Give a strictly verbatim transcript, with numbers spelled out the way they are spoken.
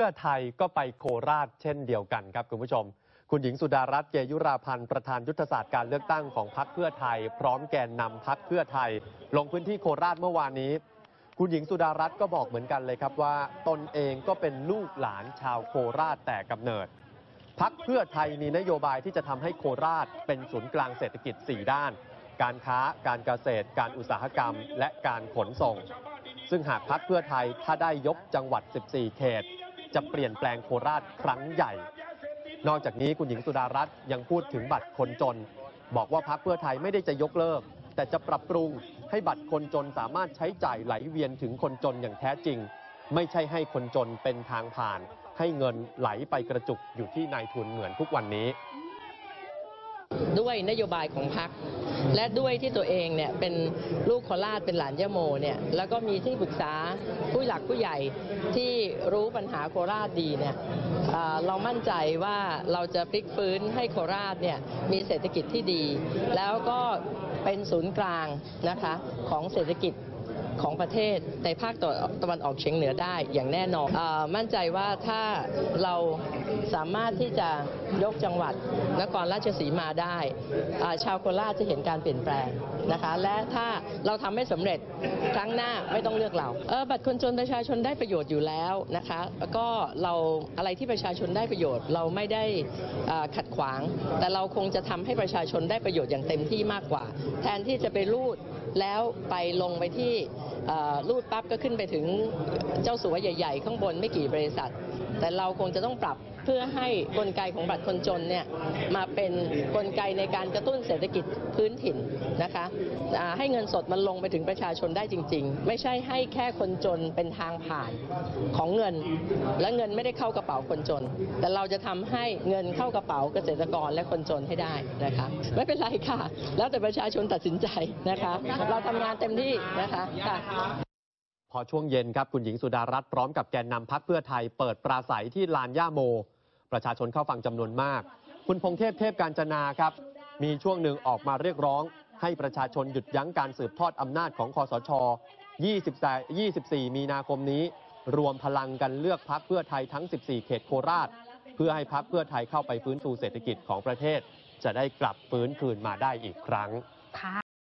พื่อไทยก็ไปโคราชเช่นเดียวกันครับคุณผู้ชมคุณหญิงสุดารัตน์ เกยุราพันธ์ประธานยุทธศาสตร์การเลือกตั้งของพรรคเพื่อไทยพร้อมแกนนำพรรคเพื่อไทยลงพื้นที่โคราชเมื่อวานนี้คุณหญิงสุดารัตน์ก็บอกเหมือนกันเลยครับว่าตนเองก็เป็นลูกหลานชาวโคราชแต่กำเนิดพรรคเพื่อไทยมีนโยบายที่จะทำให้โคราชเป็นศูนย์กลางเศรษฐกิจสี่ด้านการค้าการเกษตรการอุตสาหกรรมและการขนส่งซึ่งหากพรรคเพื่อไทยถ้าได้ยกจังหวัดสิบสี่เขตจะเปลี่ยนแปลงโคราชครั้งใหญ่นอกจากนี้คุณหญิงสุดารัตน์ยังพูดถึงบัตรคนจนบอกว่าพรรคเพื่อไทยไม่ได้จะยกเลิกแต่จะปรับปรุงให้บัตรคนจนสามารถใช้จ่ายไหลเวียนถึงคนจนอย่างแท้จริงไม่ใช่ให้คนจนเป็นทางผ่านให้เงินไหลไปกระจุกอยู่ที่นายทุนเหมือนทุกวันนี้ด้วยนโยบายของพรรคและด้วยที่ตัวเองเนี่ยเป็นลูกโคราชเป็นหลานย่าโมเนี่ยแล้วก็มีที่ปรึกษาผู้หลักผู้ใหญ่ที่รู้ปัญหาโคราชดีเนี่ยเรามั่นใจว่าเราจะพลิกฟื้นให้โคราชเนี่ยมีเศรษฐกิจที่ดีแล้วก็เป็นศูนย์กลางนะคะของเศรษฐกิจของประเทศในภาคตะวันออกเฉียงเหนือได้อย่างแน่นอนมั่นใจว่าถ้าเราสามารถที่จะยกจังหวัดนครราชสีมาได้ชาวโคราชจะเห็นการเปลี่ยนแปลงนะคะและถ้าเราทำไม่สำเร็จครั้งหน้าไม่ต้องเลือกเราเออบัตรคนจนประชาชนได้ประโยชน์อยู่แล้วนะคะแล้วก็เราอะไรที่ประชาชนได้ประโยชน์เราไม่ได้ขัดขวางแต่เราคงจะทำให้ประชาชนได้ประโยชน์อย่างเต็มที่มากกว่าแทนที่จะไปรูดแล้วไปลงไปที่รูดปั๊บก็ขึ้นไปถึงเจ้าสัวใหญ่ๆข้างบนไม่กี่บริษัทแต่เราคงจะต้องปรับเพื่อให้กลไกของบัตรคนจนเนี่ยมาเป็นกลไกในการกระตุ้นเศรษฐกิจพื้นถิ่นนะคะให้เงินสดมันลงไปถึงประชาชนได้จริงๆไม่ใช่ให้แค่คนจนเป็นทางผ่านของเงินและเงินไม่ได้เข้ากระเป๋าคนจนแต่เราจะทำให้เงินเข้ากระเป๋าเกษตรกรและคนจนให้ได้นะคะไม่เป็นไรค่ะแล้วแต่ประชาชนตัดสินใจนะคะเราทำงานเต็มที่นะคะค่ะพอช่วงเย็นครับคุณหญิงสุดารัตน์พร้อมกับแกนนำพรรคเพื่อไทยเปิดปราศัยที่ลานย่าโมประชาชนเข้าฟังจำนวนมากคุณพงเทพเทพกาญจนาครับมีช่วงหนึ่งออกมาเรียกร้องให้ประชาชนหยุดยั้งการสืบทอดอำนาจของคสช ยี่สิบสี่ มีนาคมนี้รวมพลังกันเลือกพรรคเพื่อไทยทั้งสิบสี่เขตโคราชเพื่อให้พรรคเพื่อไทยเข้าไปฟื้นฟูเศรษฐกิจของประเทศจะได้กลับฟื้นคืนมาได้อีกครั้ง